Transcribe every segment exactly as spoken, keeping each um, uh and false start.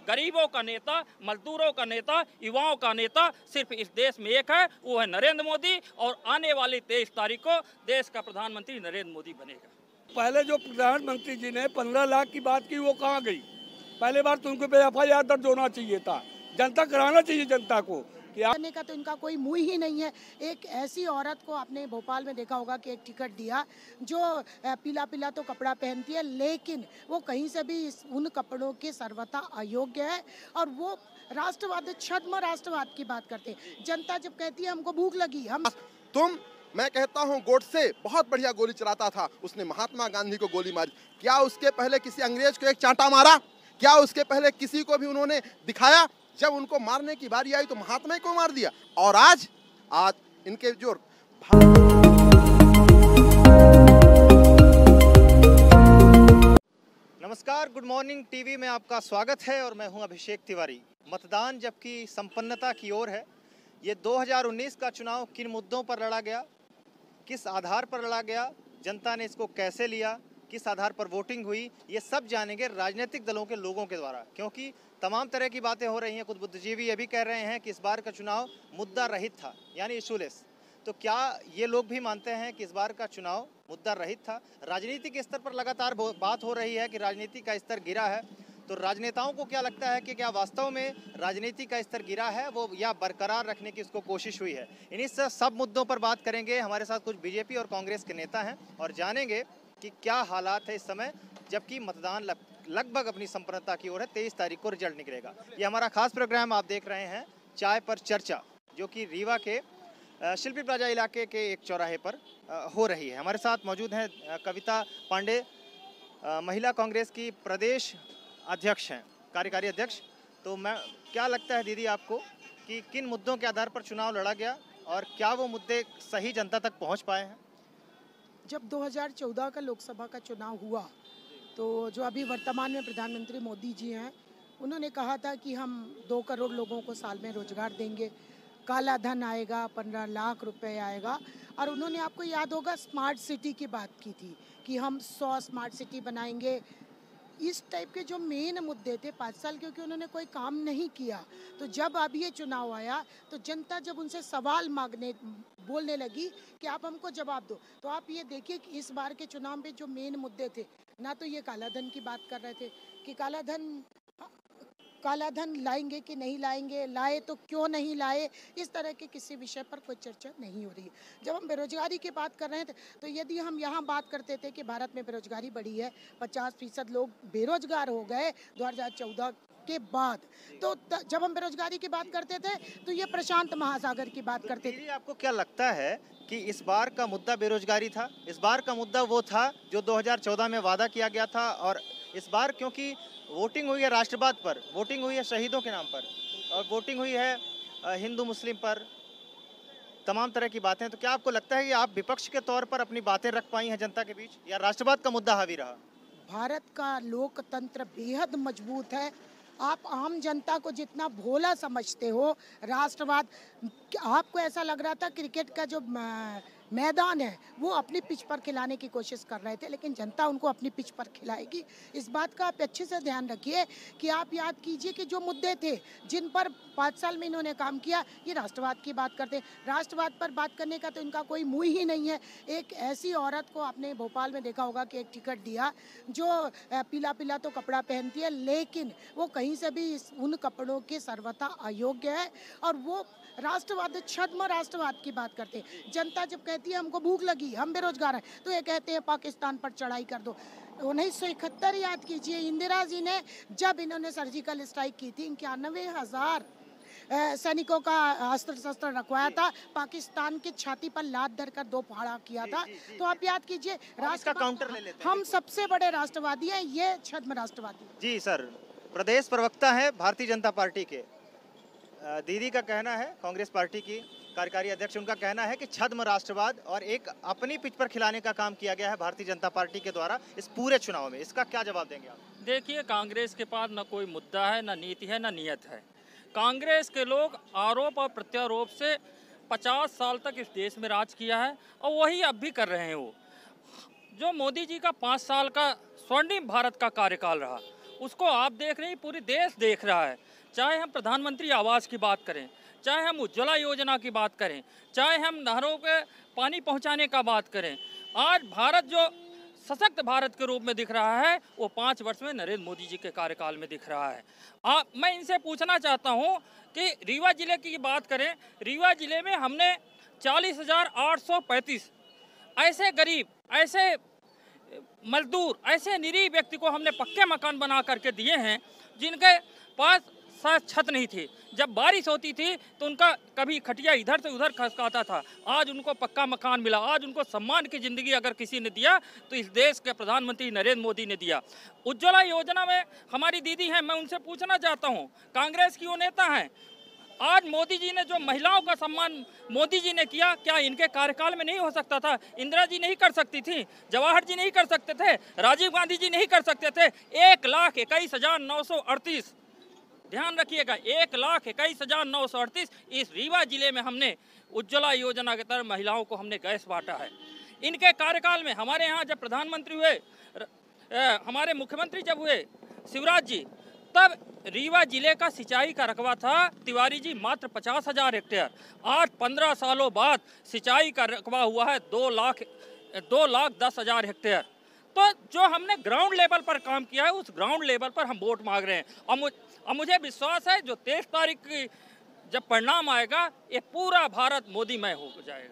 गरीबों का नेता, मजदूरों का नेता, युवाओं का नेता सिर्फ इस देश में एक है, वो है नरेंद्र मोदी। और आने वाली तेईस तारीख को देश का प्रधानमंत्री नरेंद्र मोदी बनेगा। पहले जो प्रधानमंत्री जी ने पंद्रह लाख की बात की वो कहाँ गई? पहले बार तो उनके पे एफ आई आर दर्ज होना चाहिए था। जनता कराना चाहिए जनता को कि करने का तो इनका कोई मुंह ही नहीं है। एक ऐसी औरत को आपने भोपाल में देखा होगा कि एक टिकट दिया जो पीला पीला तो कपड़ा पहनती है, लेकिन वो कहीं से भी इस उन कपड़ों के सर्वथा अयोग्य है और वो राष्ट्रवाद, छद्म राष्ट्रवाद की बात करते हैं। जनता जब कहती है हमको भूख लगी, हम तुम मैं कहता हूँ गोडसे बहुत बढ़िया गोली चलाता था, उसने महात्मा गांधी को गोली मारी। क्या उसके पहले किसी अंग्रेज को एक चांटा मारा? क्या उसके पहले किसी को भी उन्होंने दिखाया? जब उनको मारने की बारी आई तो महात्मा को मार दिया। और आज आज इनके जो नमस्कार, गुड मॉर्निंग टीवी में आपका स्वागत है और मैं हूं अभिषेक तिवारी। मतदान जबकि संपन्नता की ओर है, ये दो हज़ार उन्नीस का चुनाव किन मुद्दों पर लड़ा गया, किस आधार पर लड़ा गया, जनता ने इसको कैसे लिया, किस आधार पर वोटिंग हुई, ये सब जानेंगे राजनीतिक दलों के लोगों के द्वारा। क्योंकि तमाम तरह की बातें हो रही हैं। कुछ बुद्धिजीवी ये भी कह रहे हैं कि इस बार का चुनाव मुद्दा रहित था, यानी इशूलेस। तो क्या ये लोग भी मानते हैं कि इस बार का चुनाव मुद्दा रहित था? राजनीति के स्तर पर लगातार बात हो रही है कि राजनीति का स्तर गिरा है। तो राजनेताओं को क्या लगता है कि क्या वास्तव में राजनीति का स्तर गिरा है वो, या बरकरार रखने की उसको कोशिश हुई है? इन्हीं सब मुद्दों पर बात करेंगे। हमारे साथ कुछ बीजेपी और कांग्रेस के नेता हैं और जानेंगे कि क्या हालात है इस समय, जबकि मतदान लग, लगभग अपनी संपन्नता की ओर है। तेईस तारीख को रिजल्ट निकलेगा। ये हमारा खास प्रोग्राम आप देख रहे हैं, चाय पर चर्चा, जो कि रीवा के शिल्पी प्लाजा इलाके के एक चौराहे पर हो रही है। हमारे साथ मौजूद हैं कविता पांडे, महिला कांग्रेस की प्रदेश अध्यक्ष हैं, कार्यकारी अध्यक्ष। तो मैं क्या लगता है दीदी आपको कि किन मुद्दों के आधार पर चुनाव लड़ा गया और क्या वो मुद्दे सही जनता तक पहुंच पाए हैं? जब दो हज़ार चौदह का लोकसभा का चुनाव हुआ तो जो अभी वर्तमान में प्रधानमंत्री मोदी जी हैं, उन्होंने कहा था कि हम दो करोड़ लोगों को साल में रोजगार देंगे, काला धन आएगा, पंद्रह लाख रुपए आएगा। और उन्होंने, आपको याद होगा, स्मार्ट सिटी की बात की थी कि हम सौ स्मार्ट सिटी बनाएंगे। इस टाइप के जो मेन मुद्दे थे, पाँच साल क्योंकि उन्होंने कोई काम नहीं किया। तो जब अब ये चुनाव आया तो जनता जब उनसे सवाल मांगने बोलने लगी कि आप हमको जवाब दो, तो आप ये देखिए कि इस बार के चुनाव में जो मेन मुद्दे थे, ना तो ये काला धन की बात कर रहे थे कि काला धन काला धन लाएंगे कि नहीं लाएंगे, लाए तो क्यों नहीं लाए, इस तरह के किसी विषय पर कोई चर्चा नहीं हो रही है। जब हम बेरोजगारी की बात कर रहे थे तो यदि हम यहाँ बात करते थे कि भारत में बेरोजगारी बढ़ी है, पचास फीसद लोग बेरोजगार हो गए दो हज़ार चौदह के बाद, तो जब हम बेरोजगारी की बात करते थे तो ये प्रशांत महासागर की बात करते थे। आपको क्या लगता है कि इस बार का मुद्दा बेरोजगारी था? इस बार का मुद्दा वो था जो दो हज़ार चौदह में वादा किया गया था, और इस बार क्योंकि वोटिंग हुई है राष्ट्रवाद पर, वोटिंग हुई है शहीदों के नाम पर, और वोटिंग हुई है हिंदू मुस्लिम पर, तमाम तरह की बातें, तो क्या आपको लगता है कि आप विपक्ष के तौर पर अपनी बातें रख पाई हैं जनता के बीच, या राष्ट्रवाद का मुद्दा हावी रहा? भारत का लोकतंत्र बेहद मजबूत है। आप आम जनता को जितना भोला समझते हो, राष्ट्रवाद, आपको ऐसा लग रहा था क्रिकेट का जो मैदान है वो अपनी पिच पर खिलाने की कोशिश कर रहे थे, लेकिन जनता उनको अपनी पिच पर खिलाएगी। इस बात का आप अच्छे से ध्यान रखिए कि आप याद कीजिए कि जो मुद्दे थे जिन पर पाँच साल में इन्होंने काम किया, ये राष्ट्रवाद की बात करते हैं। राष्ट्रवाद पर बात करने का तो इनका कोई मुंह ही नहीं है। एक ऐसी औरत को आपने भोपाल में देखा होगा कि एक टिकट दिया जो पीला पीला तो कपड़ा पहनती है, लेकिन वो कहीं से भी उन कपड़ों के सर्वथा अयोग्य है और वो राष्ट्रवाद, छद्म राष्ट्रवाद की बात करते हैं। जनता जब कहती है हमको भूख लगी, हम बेरोजगार हैं, तो ये कहते हैं पाकिस्तान पर चढ़ाई कर दो। उन्नीस सौ इकहत्तर याद कीजिए, इंदिरा जी ने जब इन्होंने सर्जिकल स्ट्राइक की थी, इक्यानवे हजार सैनिकों का अस्त्र शस्त्र रखवाया था, पाकिस्तान की छाती पर लात धरकर दो फाड़ा किया था। तो आप याद कीजिए, राष्ट्र का काउंटर ले लेते हैं। हम सबसे बड़े राष्ट्रवादी हैं, ये छद्म राष्ट्रवादी। जी सर, प्रदेश प्रवक्ता है भारतीय जनता पार्टी के, दीदी का कहना है, कांग्रेस पार्टी की कार्यकारी अध्यक्ष, उनका कहना है कि छद्म राष्ट्रवाद और एक अपनी पिच पर खिलाने का काम किया गया है भारतीय जनता पार्टी के द्वारा इस पूरे चुनाव में। इसका क्या जवाब देंगे आप? देखिए, कांग्रेस के पास न कोई मुद्दा है, न नीति है, न नियत है। कांग्रेस के लोग आरोप और प्रत्यारोप से पचास साल तक इस देश में राज किया है और वही अब भी कर रहे हैं। वो जो मोदी जी का पाँच साल का स्वर्णिम भारत का कार्यकाल रहा, उसको आप देख रहे हैं, पूरी देश देख रहा है। चाहे हम प्रधानमंत्री आवास की बात करें, चाहे हम उज्ज्वला योजना की बात करें, चाहे हम नहरों के पानी पहुंचाने का बात करें, आज भारत जो सशक्त भारत के रूप में दिख रहा है वो पाँच वर्ष में नरेंद्र मोदी जी के कार्यकाल में दिख रहा है। आ, मैं इनसे पूछना चाहता हूं कि रीवा जिले की बात करें, रीवा जिले में हमने चालीस हजार आठ सौ पैंतीस ऐसे गरीब, ऐसे मजदूर, ऐसे निरीह व्यक्ति को हमने पक्के मकान बना करके दिए हैं जिनके पास शायद छत नहीं थी। जब बारिश होती थी तो उनका कभी खटिया इधर से उधर खसकाता था, आज उनको पक्का मकान मिला, आज उनको सम्मान की ज़िंदगी अगर किसी ने दिया तो इस देश के प्रधानमंत्री नरेंद्र मोदी ने दिया। उज्ज्वला योजना में हमारी दीदी हैं, मैं उनसे पूछना चाहता हूं, कांग्रेस की वो नेता हैं, आज मोदी जी ने जो महिलाओं का सम्मान मोदी जी ने किया, क्या इनके कार्यकाल में नहीं हो सकता था? इंदिरा जी नहीं कर सकती थी, जवाहर जी नहीं कर सकते थे, राजीव गांधी जी नहीं कर सकते थे? एक लाख इक्कीस हजार नौ सौ अड़तीस, ध्यान रखिएगा, एक लाख इक्कीस हजार नौ सौ अड़तीस इस रीवा जिले में हमने उज्ज्वला योजना के तहत महिलाओं को हमने गैस बांटा है। इनके कार्यकाल में हमारे यहाँ जब प्रधानमंत्री हुए, हमारे मुख्यमंत्री जब हुए शिवराज जी, तब रीवा जिले का सिंचाई का रकबा था तिवारी जी मात्र पचास हजार हेक्टेयर। आज पंद्रह सालों बाद सिंचाई का रकबा हुआ है दो लाख दो लाख दस हजार हेक्टेयर। तो जो हमने ग्राउंड लेवल पर काम किया है उस ग्राउंड लेवल पर हम वोट मांग रहे हैं। और, मुझ, और मुझे विश्वास है जो तेईस तारीख की जब परिणाम आएगा ये पूरा भारत मोदीमय हो जाएगा।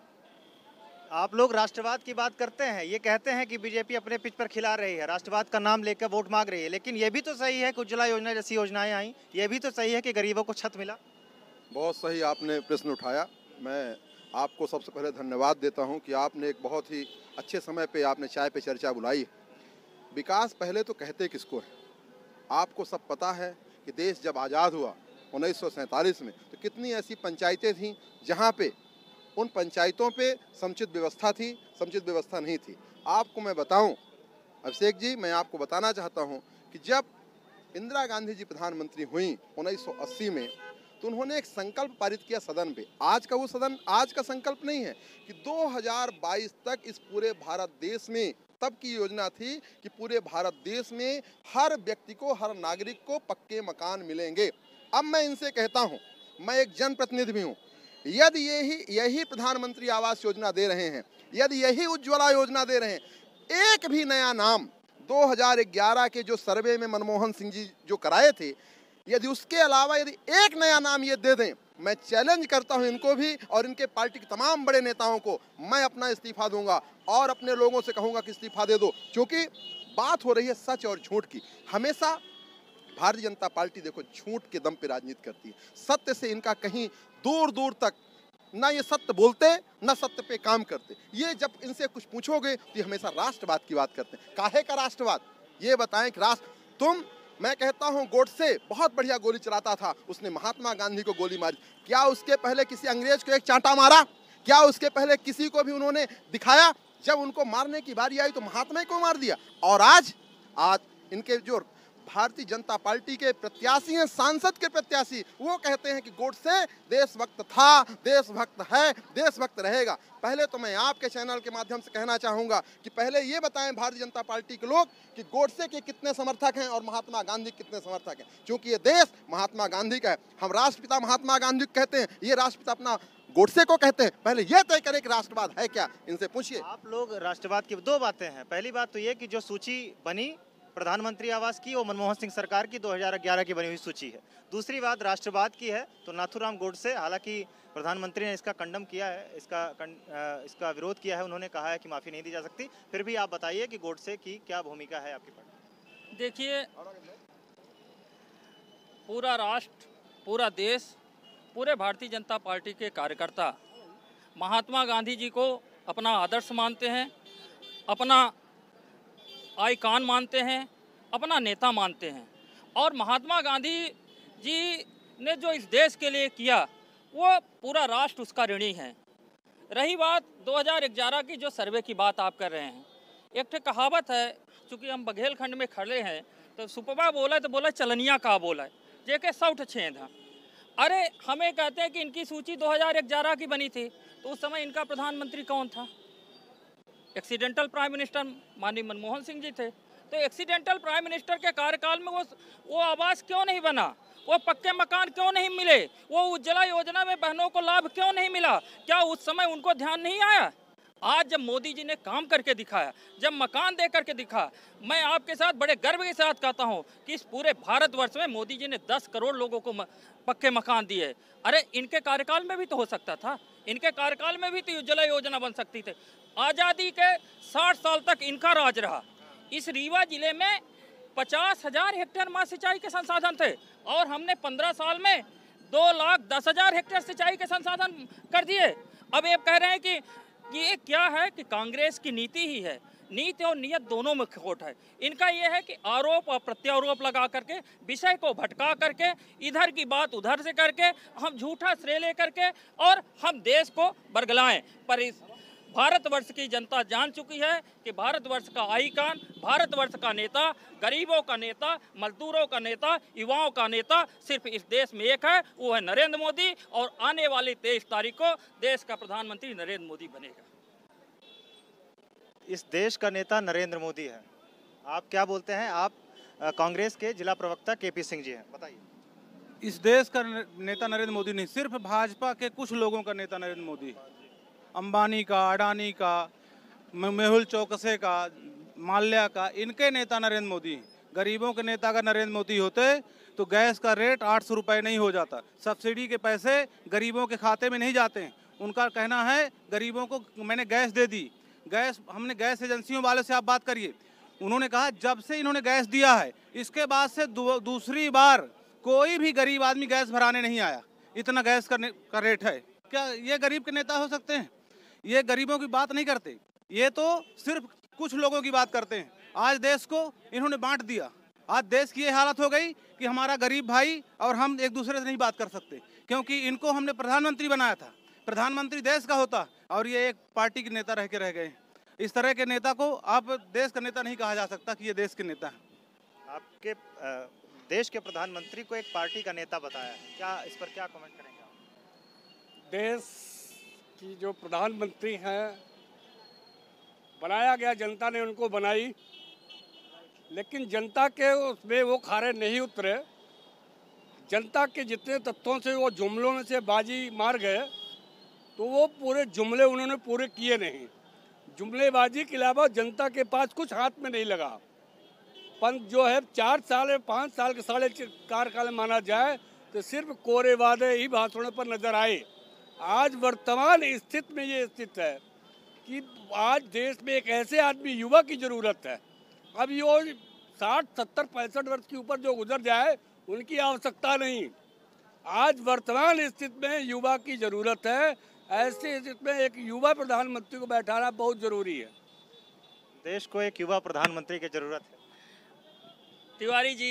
आप लोग राष्ट्रवाद की बात करते हैं, ये कहते हैं कि बीजेपी अपने पिच पर खिला रही है, राष्ट्रवाद का नाम लेकर वोट मांग रही है, लेकिन ये भी तो सही है कि उज्ज्वला योजना जैसी योजनाएं आई, ये भी तो सही है कि गरीबों को छत मिला। बहुत सही आपने प्रश्न उठाया। मैं आपको सबसे पहले धन्यवाद देता हूं कि आपने एक बहुत ही अच्छे समय पे आपने चाय पे चर्चा बुलाई। विकास पहले तो कहते किसको है? आपको सब पता है कि देश जब आज़ाद हुआ उन्नीस सौ सैंतालीस में तो कितनी ऐसी पंचायतें थीं जहां पे उन पंचायतों पे समुचित व्यवस्था थी, समुचित व्यवस्था नहीं थी। आपको मैं बताऊं अभिषेक जी, मैं आपको बताना चाहता हूं कि जब इंदिरा गांधी जी प्रधानमंत्री हुई उन्नीस सौ अस्सी में तो उन्होंने एक संकल्प पारित किया सदन पे। आज का वो सदन आज का संकल्प नहीं है कि दो हज़ार बाईस तक इस पूरे भारत देश में, तब की योजना थी कि पूरे भारत देश में हर व्यक्ति को, हर नागरिक को पक्के मकान मिलेंगे। अब मैं इनसे कहता हूं, मैं एक जनप्रतिनिधि भी हूं, यदि यही यही प्रधानमंत्री आवास योजना दे रहे हैं, यदि यही उज्ज्वला योजना दे रहे हैं, एक भी नया नाम दो हज़ार ग्यारह के जो सर्वे में मनमोहन सिंह जी जो कराए थे, यदि उसके अलावा यदि एक नया नाम ये दे दें, मैं चैलेंज करता हूं इनको भी और इनके पार्टी के तमाम बड़े नेताओं को, मैं अपना इस्तीफा दूंगा और अपने लोगों से कहूंगा कि इस्तीफा दे दो। क्योंकि बात हो रही है सच और झूठ की। हमेशा भारतीय जनता पार्टी देखो झूठ के दम पे राजनीति करती है, सत्य से इनका कहीं दूर दूर तक ना ये सत्य बोलते ना सत्य पे काम करते। ये जब इनसे कुछ पूछोगे तो ये हमेशा राष्ट्रवाद की बात करते हैं। काहे का राष्ट्रवाद? ये बताएं कि राष्ट्र, तुम, मैं कहता हूं गोडसे बहुत बढ़िया गोली चलाता था, उसने महात्मा गांधी को गोली मारी, क्या उसके पहले किसी अंग्रेज को एक चांटा मारा? क्या उसके पहले किसी को भी उन्होंने दिखाया? जब उनको मारने की बारी आई तो महात्मा को मार दिया। और आज आज इनके जो भारतीय जनता पार्टी के प्रत्याशी हैं, सांसद के प्रत्याशी, वो कहते हैं कि गोडसे देशभक्त था, देशभक्त है, देशभक्त रहेगा। पहले तो मैं आपके चैनल के माध्यम से कहना चाहूँगा कि पहले ये बताएं भारतीय जनता पार्टी के लोग कि गोडसे के कितने समर्थक हैं और महात्मा गांधी के कितने समर्थक हैं, क्योंकि ये देश महात्मा गांधी का है। हम राष्ट्रपिता महात्मा गांधी को कहते हैं, ये राष्ट्रपिता अपना गोडसे को कहते हैं। पहले ये तय करें कि राष्ट्रवाद है क्या, इनसे पूछिए। आप लोग राष्ट्रवाद की दो बातें हैं, पहली बात तो ये कि जो सूची बनी प्रधानमंत्री आवास की वो मनमोहन सिंह सरकार की दो हज़ार ग्यारह की बनी हुई सूची है। दूसरी बात राष्ट्रवाद की है तो नाथूराम गोडसे, हालांकि प्रधानमंत्री ने इसका कंडम किया है, इसका इसका विरोध किया है, उन्होंने कहा है कि माफ़ी नहीं दी जा सकती। फिर भी आप बताइए कि गोडसे की क्या भूमिका है आपकी पार्टी? देखिए, पूरा राष्ट्र, पूरा देश, पूरे भारतीय जनता पार्टी के कार्यकर्ता महात्मा गांधी जी को अपना आदर्श मानते हैं, अपना आइकॉन मानते हैं, अपना नेता मानते हैं। और महात्मा गांधी जी ने जो इस देश के लिए किया वो पूरा राष्ट्र उसका ऋणी है। रही बात दो हज़ार ग्यारह की जो सर्वे की बात आप कर रहे हैं, एक ठे कहावत है, चूँकि हम बघेलखंड में खड़े हैं तो सुपवा बोला तो बोला चलनिया का बोला है, जेके सौठ छेद है। अरे हमें कहते हैं कि इनकी सूची दो हज़ार ग्यारह की बनी थी, तो उस समय इनका प्रधानमंत्री कौन था? एक्सीडेंटल प्राइम मिनिस्टर माननीय मनमोहन सिंह जी थे। तो एक्सीडेंटल प्राइम मिनिस्टर के कार्यकाल में वो वो आवास क्यों नहीं बना, वो पक्के मकान क्यों नहीं मिले, वो उज्ज्वला योजना में बहनों को लाभ क्यों नहीं मिला? क्या उस समय उनको ध्यान नहीं आया? आज जब मोदी जी ने काम करके दिखाया, जब मकान दे करके दिखा, मैं आपके साथ बड़े गर्व के साथ कहता हूं कि इस पूरे भारतवर्ष में मोदी जी ने दस करोड़ लोगों को म, पक्के मकान दिए। अरे इनके कार्यकाल में भी तो हो सकता था, इनके कार्यकाल में भी तो उज्ज्वला योजना बन सकती थी। आज़ादी के साठ साल तक इनका राज रहा। इस रीवा जिले में पचास हजार हेक्टेयर माँ सिंचाई के संसाधन थे और हमने पंद्रह साल में दो लाख दस हजार हेक्टेयर सिंचाई के संसाधन कर दिए। अब ये कह रहे हैं कि ये क्या है कि कांग्रेस की नीति ही है, नीति और नियत दोनों में खोट है। इनका ये है कि आरोप और प्रत्यारोप लगा करके, विषय को भटका करके, इधर की बात उधर से करके, हम झूठा श्रेय ले करके और हम देश को बरगलाएं। पर इस भारतवर्ष की जनता जान चुकी है कि भारतवर्ष का आइकन, भारतवर्ष का नेता, गरीबों का नेता, मजदूरों का नेता, युवाओं का नेता सिर्फ इस देश में एक है, वो है नरेंद्र मोदी। और आने वाली तेईस तारीख को देश का प्रधानमंत्री नरेंद्र मोदी बनेगा। इस देश का नेता नरेंद्र मोदी है, आप क्या बोलते हैं? आप कांग्रेस के जिला प्रवक्ता के पी सिंह जी हैं, बताइए। इस देश का नेता नरेंद्र मोदी नहीं, सिर्फ भाजपा के कुछ लोगों का नेता नरेंद्र मोदी है। अंबानी का, अडानी का, मेहुल चौकसे का, माल्या का, इनके नेता नरेंद्र मोदी। गरीबों के नेता अगर नरेंद्र मोदी होते तो गैस का रेट आठ सौ रुपये नहीं हो जाता, सब्सिडी के पैसे गरीबों के खाते में नहीं जाते हैं। उनका कहना है गरीबों को मैंने गैस दे दी, गैस हमने गैस एजेंसियों वाले से आप बात करिए, उन्होंने कहा जब से इन्होंने गैस दिया है इसके बाद से दू, दूसरी बार कोई भी गरीब आदमी गैस भराने नहीं आया। इतना गैस का, का रेट है। क्या ये गरीब के नेता हो सकते हैं? ये गरीबों की बात नहीं करते, ये तो सिर्फ कुछ लोगों की बात करते हैं। आज देश को इन्होंने बांट दिया। आज देश की ये हालत हो गई कि हमारा गरीब भाई और हम एक दूसरे से नहीं बात कर सकते, क्योंकि इनको हमने प्रधानमंत्री बनाया था। प्रधानमंत्री देश का होता और ये एक पार्टी के नेता रह के रह गए। इस तरह के नेता को आप देश का नेता नहीं कहा जा सकता कि ये देश के नेता हैं। आपके देश के प्रधानमंत्री को एक पार्टी का नेता बताया है, क्या इस पर क्या कमेंट करेंगे आप? देश की जो प्रधानमंत्री हैं, बनाया गया, जनता ने उनको बनाई, लेकिन जनता के उसमें वो खारे नहीं उतरे। जनता के जितने तत्वों से वो जुमलों में से बाजी मार गए, तो वो पूरे जुमले उन्होंने पूरे किए नहीं। जुमलेबाजी के अलावा जनता के पास कुछ हाथ में नहीं लगा। पंत जो है चार साल पाँच साल के साढ़े कार्यकाल माना जाए तो सिर्फ कोरे वादे ही भाषणों पर नजर आए। आज वर्तमान स्थिति में ये स्थिति है कि आज देश में एक ऐसे आदमी, युवा की ज़रूरत है। अब ये साठ सत्तर पैंसठ वर्ष के ऊपर जो गुजर जाए उनकी आवश्यकता नहीं। आज वर्तमान स्थिति में युवा की ज़रूरत है। ऐसी स्थिति में एक युवा प्रधानमंत्री को बैठाना बहुत ज़रूरी है। देश को एक युवा प्रधानमंत्री की ज़रूरत है। तिवारी जी,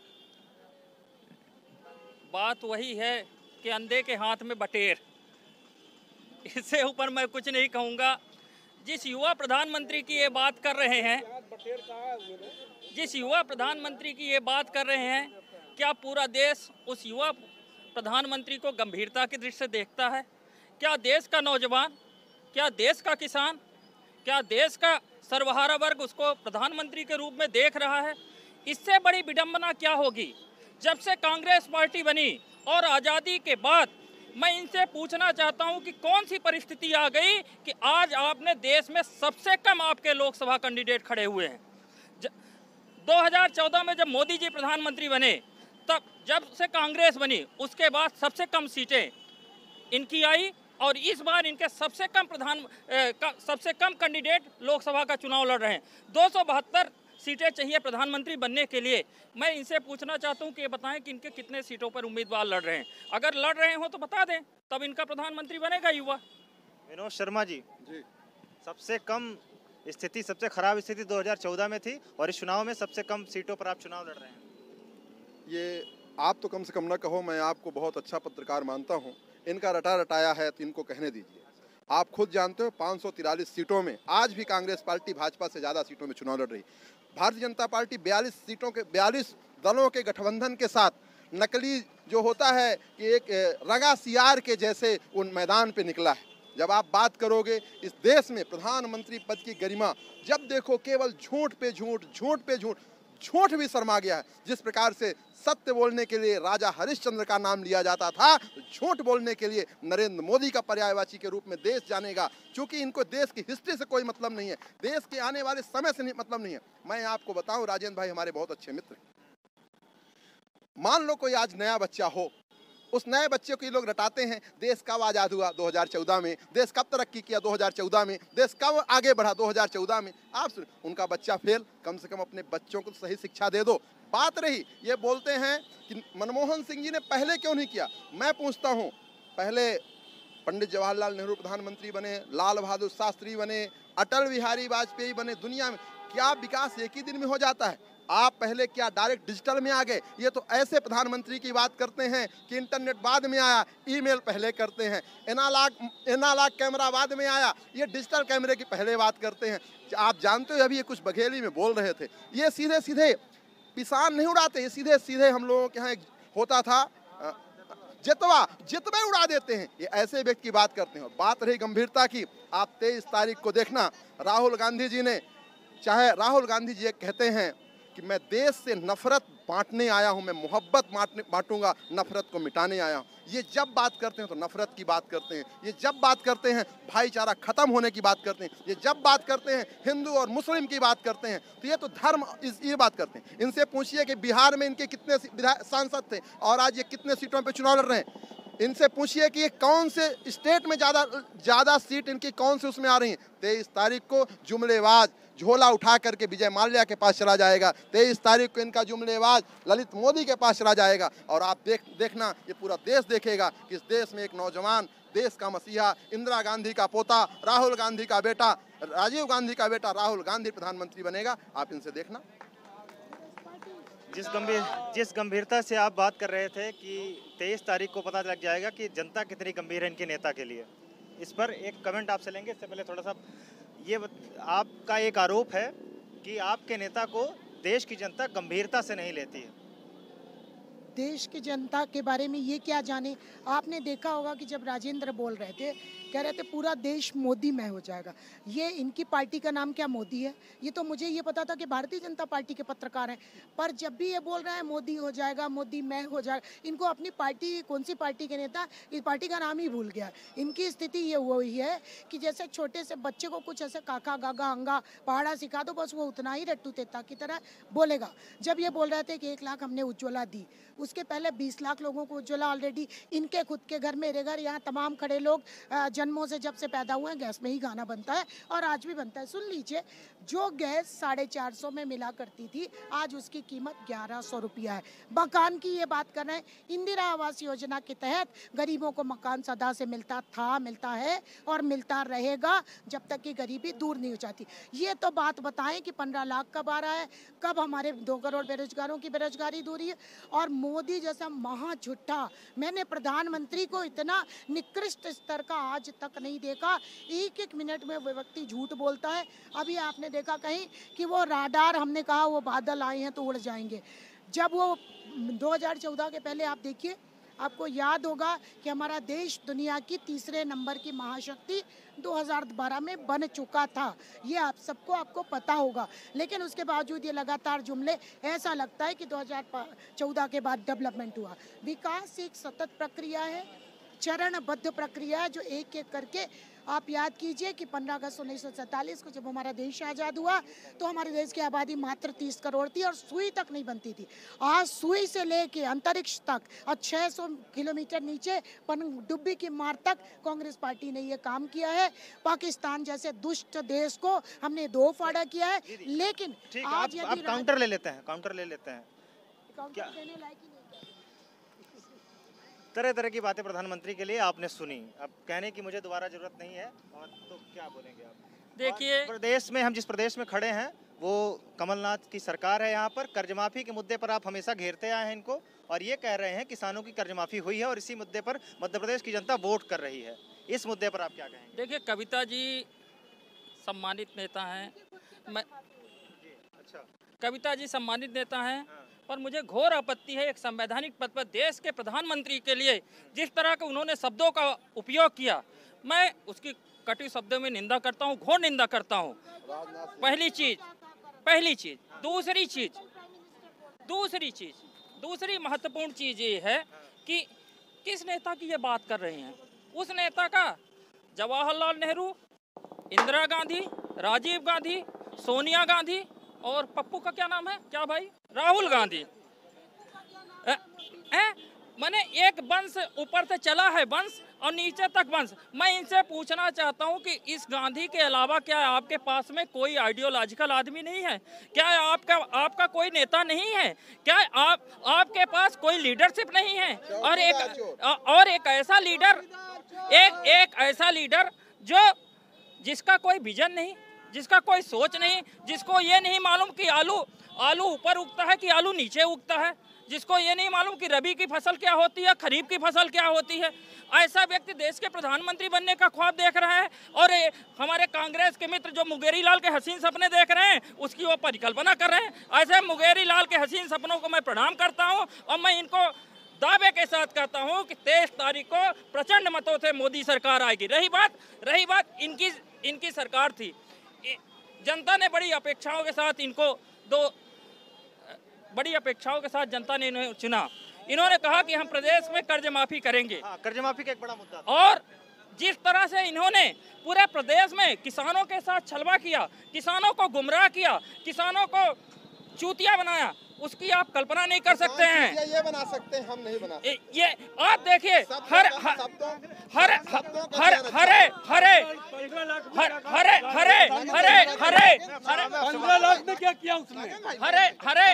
बात वही है कि अंधे के हाथ में बटेर, इससे ऊपर मैं कुछ नहीं कहूँगा। जिस युवा प्रधानमंत्री की ये बात कर रहे हैं, जिस युवा प्रधानमंत्री की ये बात कर रहे हैं, क्या पूरा देश उस युवा प्रधानमंत्री को गंभीरता की दृष्टि से देखता है? क्या देश का नौजवान, क्या देश का किसान, क्या देश का सर्वहारा वर्ग उसको प्रधानमंत्री के रूप में देख रहा है? इससे बड़ी विडंबना क्या होगी? जब से कांग्रेस पार्टी बनी और आज़ादी के बाद मैं इनसे पूछना चाहता हूं कि कौन सी परिस्थिति आ गई कि आज आपने देश में सबसे कम आपके लोकसभा कैंडिडेट खड़े हुए हैं। दो हज़ार चौदह में जब मोदी जी प्रधानमंत्री बने, तब जब से कांग्रेस बनी उसके बाद सबसे कम सीटें इनकी आई और इस बार इनके सबसे कम प्रधान ए, का, सबसे कम कैंडिडेट लोकसभा का चुनाव लड़ रहे हैं। दो सौ बहत्तर सीटें चाहिए प्रधानमंत्री बनने के लिए। मैं इनसे पूछना चाहता हूं कि ये बताएं कि इनके कितने सीटों पर उम्मीदवार लड़ रहे हैं। अगर लड़ रहे हो तो बता दें, तब इनका प्रधानमंत्री बनेगा युवा। विनोद शर्मा जी, जी सबसे कम स्थिति, सबसे खराब स्थिति दो हज़ार चौदह में थी और इस चुनाव में सबसे कम सीटों पर आप चुनाव लड़ रहे हैं। ये आप तो कम से कम ना कहो, मैं आपको बहुत अच्छा पत्रकार मानता हूँ। इनका रटा रटाया है तो इनको कहने दीजिए। आप खुद जानते हो पाँच सौ तिरालीस सीटों में आज भी कांग्रेस पार्टी भाजपा से ज़्यादा सीटों में चुनाव लड़ रही। भारतीय जनता पार्टी बयालीस सीटों के बयालीस दलों के गठबंधन के साथ नकली जो होता है कि एक रंगा सियार के जैसे उन मैदान पे निकला है। जब आप बात करोगे इस देश में प्रधानमंत्री पद की गरिमा, जब देखो केवल झूठ पे झूठ, झूठ पे झूठ, झूठ भी शर्मा गया है। जिस प्रकार से सत्य बोलने के लिए राजा हरिश्चंद्र का नाम लिया जाता था, झूठ बोलने के लिए नरेंद्र मोदी का पर्यायवाची के रूप में देश जानेगा। क्योंकि इनको देश की हिस्ट्री से कोई मतलब नहीं है, देश के आने वाले समय से नहीं मतलब नहीं है। मैं आपको बताऊं, राजेंद्र भाई हमारे बहुत अच्छे मित्र हैं। मान लो कोई आज नया बच्चा हो, उस नए बच्चे को ये लोग रटाते हैं, देश कब आज़ाद हुआ दो हज़ार चौदह में, देश कब तरक्की किया दो हज़ार चौदह में, देश कब आगे बढ़ा दो हज़ार चौदह में। आप सुन, उनका बच्चा फेल, कम से कम अपने बच्चों को सही शिक्षा दे दो। बात रही ये बोलते हैं कि मनमोहन सिंह जी ने पहले क्यों नहीं किया, मैं पूछता हूँ, पहले पंडित जवाहरलाल नेहरू प्रधानमंत्री बने, लाल बहादुर शास्त्री बने, अटल बिहारी वाजपेयी बने, दुनिया में क्या विकास एक ही दिन में हो जाता है? आप पहले क्या डायरेक्ट डिजिटल में आ गए? ये तो ऐसे प्रधानमंत्री की बात करते हैं कि इंटरनेट बाद में आया, ईमेल पहले करते हैं, एनालॉग एनालॉग कैमरा बाद में आया, ये डिजिटल कैमरे की पहले बात करते हैं। आप जानते हो अभी ये कुछ बघेली में बोल रहे थे, ये सीधे सीधे पिसान नहीं उड़ाते, ये सीधे सीधे हम लोगों के यहाँ एक होता था जितवा जितवे उड़ा देते हैं, ये ऐसे व्यक्ति की बात करते हैं। और बात रही गंभीरता की, आप तेईस तारीख को देखना, राहुल गांधी जी ने, चाहे राहुल गांधी जी कहते हैं कि मैं देश से नफरत बांटने आया हूं, मैं मोहब्बत बांटने बांटूंगा, नफरत को मिटाने आया हूं। ये जब बात करते हैं तो नफरत की बात करते हैं, ये जब बात करते हैं भाईचारा खत्म होने की बात करते हैं, ये जब बात करते हैं हिंदू और मुस्लिम की बात करते हैं, तो ये तो धर्म इस ये बात करते हैं। इनसे पूछिए कि बिहार में इनके कितने सांसद थे और आज ये कितने सीटों पर चुनाव लड़ रहे हैं। इनसे पूछिए कि ये कौन से स्टेट में ज़्यादा ज़्यादा सीट इनकी कौन से उसमें आ रही हैं। तेईस तारीख को जुमलेबाज झोला उठा करके विजय माल्या के पास चला जाएगा, तेईस तारीख को इनका जुमलेबाज ललित मोदी के पास चला जाएगा। और आप देख देखना, ये पूरा देश देखेगा कि इस देश में एक नौजवान, देश का मसीहा, इंदिरा गांधी का पोता, राहुल गांधी का बेटा, राजीव गांधी का बेटा राहुल गांधी प्रधानमंत्री बनेगा। आप इनसे देखना। जिस गंभीर जिस गंभीरता से आप बात कर रहे थे कि तेईस तारीख को पता लग जाएगा कि जनता कितनी गंभीर है इनके नेता के लिए, इस पर एक कमेंट आपसे लेंगे। इससे पहले थोड़ा सा, ये आपका एक आरोप है कि आपके नेता को देश की जनता गंभीरता से नहीं लेती है। देश की जनता के बारे में ये क्या जाने। आपने देखा होगा कि जब राजेंद्र बोल रहे थे, कह रहे थे पूरा देश मोदी में हो जाएगा। ये इनकी पार्टी का नाम क्या मोदी है? ये तो मुझे ये पता था कि भारतीय जनता पार्टी के पत्रकार हैं, पर जब भी ये बोल रहे हैं मोदी हो जाएगा, मोदी में हो जाएगा, इनको अपनी पार्टी, कौन सी पार्टी के नेता, इस पार्टी का नाम ही भूल गया। इनकी स्थिति ये हुई है कि जैसे छोटे से बच्चे को कुछ ऐसे काका गागा अंगा पहाड़ा सिखा दो, बस वो उतना ही रट्टू तेता की तरह बोलेगा। जब ये बोल रहे थे कि एक लाख हमने उज्ज्वला दी, उसके पहले बीस लाख लोगों को उज्ज्वला ऑलरेडी इनके खुद के घर, मेरे घर, यहाँ तमाम खड़े लोग जन्मों से जब से पैदा हुए हैं गैस में ही खाना बनता है और आज भी बनता है। सुन लीजिए, जो गैस साढ़े चार सौ में मिला करती थी आज उसकी कीमत ग्यारह सौ रुपया है। मकान की ये बात कर रहे हैं, इंदिरा आवास योजना के तहत गरीबों को मकान सदा से मिलता था, मिलता है और मिलता रहेगा जब तक कि गरीबी दूर नहीं हो जाती। ये तो बात बताएं कि पंद्रह लाख कब आ रहा है, कब हमारे दो करोड़ बेरोजगारों की बेरोजगारी दूर है। और मोदी जैसा महा झूठा, मैंने प्रधानमंत्री को इतना निकृष्ट स्तर का आज तक नहीं देखा। एक एक मिनट में वो व्यक्ति झूठ बोलता है। अभी आपने देखा कहीं कि वो राडार, हमने कहा वो बादल आए हैं तो उड़ जाएंगे। जब वो दो हज़ार चौदह के पहले आप देखिए, आपको याद होगा कि हमारा देश दुनिया की तीसरे नंबर की महाशक्ति दो हज़ार बारह में बन चुका था। ये आप सबको आपको पता होगा, लेकिन उसके बावजूद ये लगातार जुमले, ऐसा लगता है कि दो हज़ार चौदह के बाद डेवलपमेंट हुआ। विकास एक सतत प्रक्रिया है, चरणबद्ध प्रक्रिया है, जो एक एक करके आप याद कीजिए कि पंद्रह अगस्त उन्नीस सौ सैंतालीस को जब हमारा देश आज़ाद हुआ तो हमारे देश की आबादी मात्र तीस करोड़ थी और सुई तक नहीं बनती थी। आज सुई से लेके अंतरिक्ष तक और छह सौ किलोमीटर नीचे पनडुब्बी की मार तक कांग्रेस पार्टी ने ये काम किया है। पाकिस्तान जैसे दुष्ट देश को हमने दो फाड़ा किया है। लेकिन आज आप, आप काउंटर ले लेते हैं काउंटर ले लेते हैं क्या तरह तरह की बातें प्रधानमंत्री के लिए आपने सुनी, अब कहने की मुझे दोबारा जरूरत नहीं है, और तो क्या बोलेंगे आप? देखिए, प्रदेश में हम जिस प्रदेश में खड़े हैं वो कमलनाथ की सरकार है। यहाँ पर कर्ज माफी के मुद्दे पर आप हमेशा घेरते आए हैं इनको, और ये कह रहे हैं किसानों की कर्ज माफी हुई है और इसी मुद्दे पर मध्य प्रदेश की जनता वोट कर रही है। इस मुद्दे पर आप क्या कहेंगे? देखिए, कविता जी सम्मानित नेता हैं, मैं अच्छा कविता जी सम्मानित नेता हैं, पर मुझे घोर आपत्ति है एक संवैधानिक पद पर देश के प्रधानमंत्री के लिए जिस तरह के उन्होंने शब्दों का उपयोग किया। मैं उसकी कटु शब्दों में निंदा करता हूँ, घोर निंदा करता हूँ। पहली चीज पहली चीज दूसरी चीज दूसरी चीज दूसरी महत्वपूर्ण चीज ये है कि किस नेता की ये बात कर रहे हैं। उस नेता का जवाहरलाल नेहरू, इंदिरा गांधी, राजीव गांधी, सोनिया गांधी और पप्पू का क्या नाम है, क्या भाई, राहुल गांधी। ए, ए, मैंने एक वंश ऊपर से चला है वंश और नीचे तक वंश। मैं इनसे पूछना चाहता हूं कि इस गांधी के अलावा क्या आपके पास में कोई आइडियोलॉजिकल आदमी नहीं है? क्या आपका आपका कोई नेता नहीं है? क्या आप आपके पास कोई लीडरशिप नहीं है? और एक और एक ऐसा लीडर एक एक ऐसा लीडर जो जिसका कोई विजन नहीं, जिसका कोई सोच नहीं, जिसको ये नहीं मालूम कि आलू आलू ऊपर उगता है कि आलू नीचे उगता है, जिसको ये नहीं मालूम कि रबी की फसल क्या होती है, खरीफ की फसल क्या होती है। ऐसा व्यक्ति देश के प्रधानमंत्री बनने का ख्वाब देख रहा है और हमारे कांग्रेस के मित्र जो मुंगेरी लाल के हसीन सपने देख रहे हैं उसकी वो परिकल्पना कर रहे हैं। ऐसे मुंगेरी लाल के हसीन सपनों को मैं प्रणाम करता हूँ और मैं इनको दावे के साथ कहता हूँ कि तेईस तारीख को प्रचंड मतों से मोदी सरकार आएगी। रही बात रही बात इनकी इनकी सरकार थी, जनता ने बड़ी अपेक्षाओं के साथ इनको दो बड़ी अपेक्षाओं के साथ जनता ने इन्हें चुना। इन्होंने कहा कि हम प्रदेश में कर्ज माफी करेंगे। हाँ, कर्ज माफी का एक बड़ा मुद्दा था। और जिस तरह से इन्होंने पूरे प्रदेश में किसानों के साथ छलवा किया, किसानों को गुमराह किया, किसानों को चूतिया बनाया, उसकी आप कल्पना नहीं कर सकते हैं। ये बना सकते हैं, हम नहीं बना सकते। ये आप देखिए हर हर हर हर हरे हरे हरे हरे हरे हरे पंद्रह लाख में क्या किया उसने? हरे हरे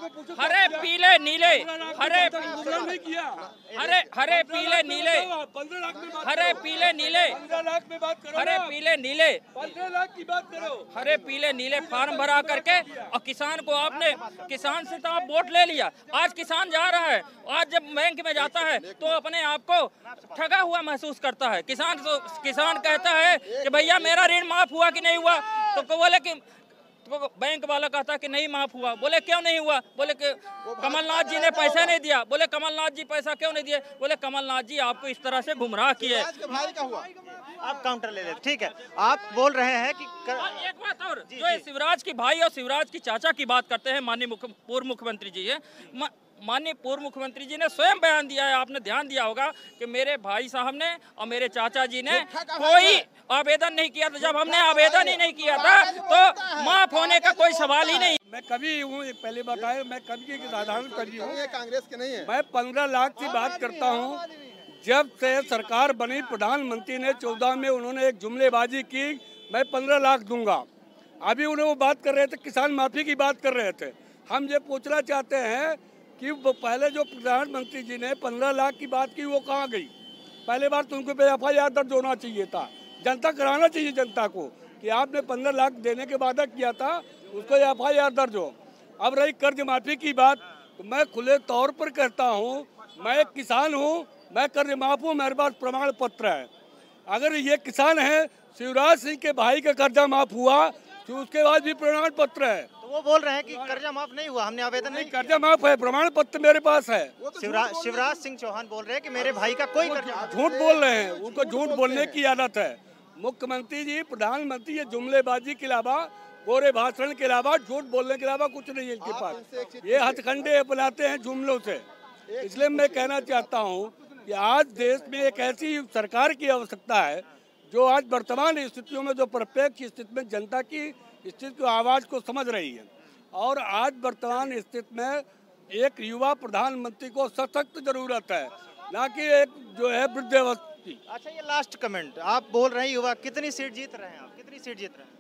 हरे पीले नीले हरे नहीं किया। हरे हरे पीले नीले पंद्रह लाख में बात हरे पीले नीले पंद्रह लाख में बात करो। हरे पीले नीले पंद्रह लाख की बात करो। हरे पीले नीले फार्म भरा करके और किसान को आपने किसान से तो आप वोट ले लिया। आज किसान जा रहा है, आज जब बैंक में जाता है तो अपने आप को ठगा हुआ महसूस करता है। किसान तो किसान कहता है कि भैया मेरा ऋण माफ हुआ कि नहीं हुआ, तो बोले कि तो बैंक वाला कहता कि नहीं माफ हुआ। बोले क्यों नहीं हुआ? बोले कि कमलनाथ जी ने पैसा नहीं दिया। बोले कमलनाथ जी पैसा क्यों नहीं दिए? बोले कमलनाथ जी आपको इस तरह से गुमराह किए। भाई का हुआ, आप काउंटर ले लेते, ठीक है। आप बोल रहे हैं कि कर... और एक बात और, जो ये शिवराज की भाई और शिवराज की चाचा की बात करते हैं, माननीय मुख्य पूर्व मुख्यमंत्री जी है, माननीय पूर्व मुख्यमंत्री जी ने स्वयं बयान दिया है, आपने ध्यान दिया होगा कि मेरे भाई साहब ने और मेरे चाचा जी ने कोई आवेदन नहीं किया था। जब हमने आवेदन ही नहीं किया था तो माफ होने का कोई सवाल ही नहीं। मैं कभी हूँ, पहले बताया, मैं कभी की साधारण कभी हूँ, ये कांग्रेस के नहीं है। मैं पंद्रह लाख की बात करता हूँ। जब से सरकार बनी, प्रधानमंत्री ने चौदह में उन्होंने एक जुमलेबाजी की, मैं पंद्रह लाख दूंगा। अभी उन्हें वो बात कर रहे थे, किसान माफी की बात कर रहे थे। हम ये पूछना चाहते हैं कि वो पहले जो प्रधानमंत्री जी ने पंद्रह लाख की बात की वो कहाँ गई? पहले बार तो उनको पे एफ आई आर दर्ज होना चाहिए था, जनता कराना चाहिए जनता को कि आपने पंद्रह लाख देने के वादा किया था, उसको एफ आई आर दर्ज हो। अब रही कर्ज माफी की बात, तो मैं खुले तौर पर कहता हूँ, मैं एक किसान हूँ, मैं कर्ज माफ हूँ, मेरे पास प्रमाण पत्र है। अगर ये किसान है, शिवराज सिंह के भाई का कर्जा माफ हुआ तो उसके बाद भी प्रमाण पत्र है। तो वो बोल रहे हैं कि कर्जा माफ नहीं हुआ, हमने आवेदन नहीं कर्जा माफ है, प्रमाण पत्र मेरे पास है। शिवराज शिवराज सिंह चौहान बोल रहे हैं कि मेरे भाई का कोई कर्जा झूठ बोल रहे हैं, उनको झूठ बोलने की आदत है। मुख्यमंत्री जी, प्रधानमंत्री, ये जुमलेबाजी के अलावा, पूरे भाषण के अलावा, झूठ बोलने के अलावा कुछ नहीं है इनके पास। ये हथकंडे अपनाते हैं जुमलों से। इसलिए मैं कहना चाहता हूँ कि आज देश में एक ऐसी सरकार की आवश्यकता है जो आज वर्तमान स्थितियों में, जो प्रत्येक स्थिति में जनता की स्थिति की आवाज़ को समझ रही है। और आज वर्तमान स्थिति में एक युवा प्रधानमंत्री को सशक्त जरूरत है, ना कि एक जो है वृद्धावस्थी। अच्छा, ये लास्ट कमेंट आप बोल रहे हैं, युवा कितनी सीट जीत रहे हैं आप, कितनी सीट जीत रहे हैं?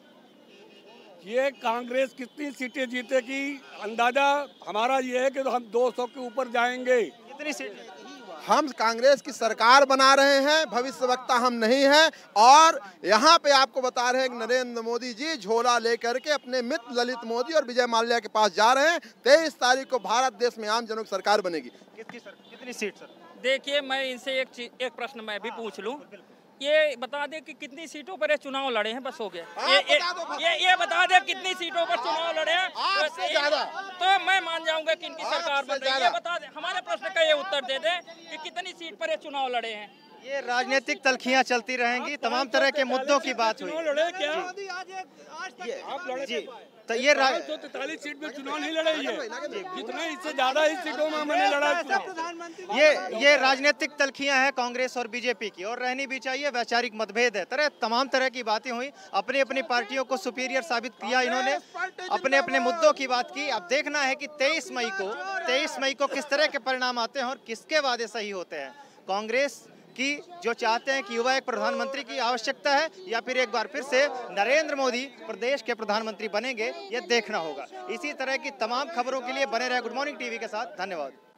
ये कांग्रेस कितनी सीटें जीतेगी अंदाजा हमारा ये है कि हम दो सौ के ऊपर जाएंगे। कितनी सीट? हम कांग्रेस की सरकार बना रहे हैं, भविष्यवक्ता हम नहीं हैं। और यहाँ पे आपको बता रहे हैं कि नरेंद्र मोदी जी झोला लेकर के अपने मित्र ललित मोदी और विजय माल्या के पास जा रहे हैं। तेईस तारीख को भारत देश में आम जनों की सरकार बनेगी। कितनी सर, कितनी सीट सर? देखिए, मैं इनसे एक चीज एक प्रश्न मैं भी पूछ लूं, ये बता दे कि कितनी सीटों पर ये चुनाव लड़े हैं, बस हो गया। ये ये, ये ये बता दे कितनी सीटों पर चुनाव लड़े हैं, तो मैं मान जाऊंगा कि इनकी सरकार बन रही है। ये बता दे, हमारे प्रश्न का ये उत्तर दे दे कि कितनी सीट पर ये चुनाव लड़े हैं। ये राजनीतिक तलखियां चलती रहेंगी, तमाम तरह के मुद्दों की बात हुई। लड़े क्या ये- आप लड़े जी तो ये रा... तो तैतालीस सीट में चुनाव नहीं लड़े है, जितना इससे ज्यादा ही सीटों में मैंने लड़ा चुनाव। ये ये राजनीतिक तलखियां हैं कांग्रेस और बीजेपी की, और रहनी भी चाहिए। वैचारिक मतभेद है, तरह तमाम तरह की बातें हुई, अपनी अपनी पार्टियों को सुपीरियर साबित किया इन्होंने, अपने अपने मुद्दों की बात की। अब देखना है कि तेईस मई को तेईस मई को किस तरह के परिणाम आते हैं और किसके वादे सही होते हैं। कांग्रेस की जो चाहते हैं कि युवा एक प्रधानमंत्री की आवश्यकता है, या फिर एक बार फिर से नरेंद्र मोदी प्रदेश के प्रधानमंत्री बनेंगे, ये देखना होगा। इसी तरह की तमाम खबरों के लिए बने रहे गुड मॉर्निंग टीवी के साथ। धन्यवाद।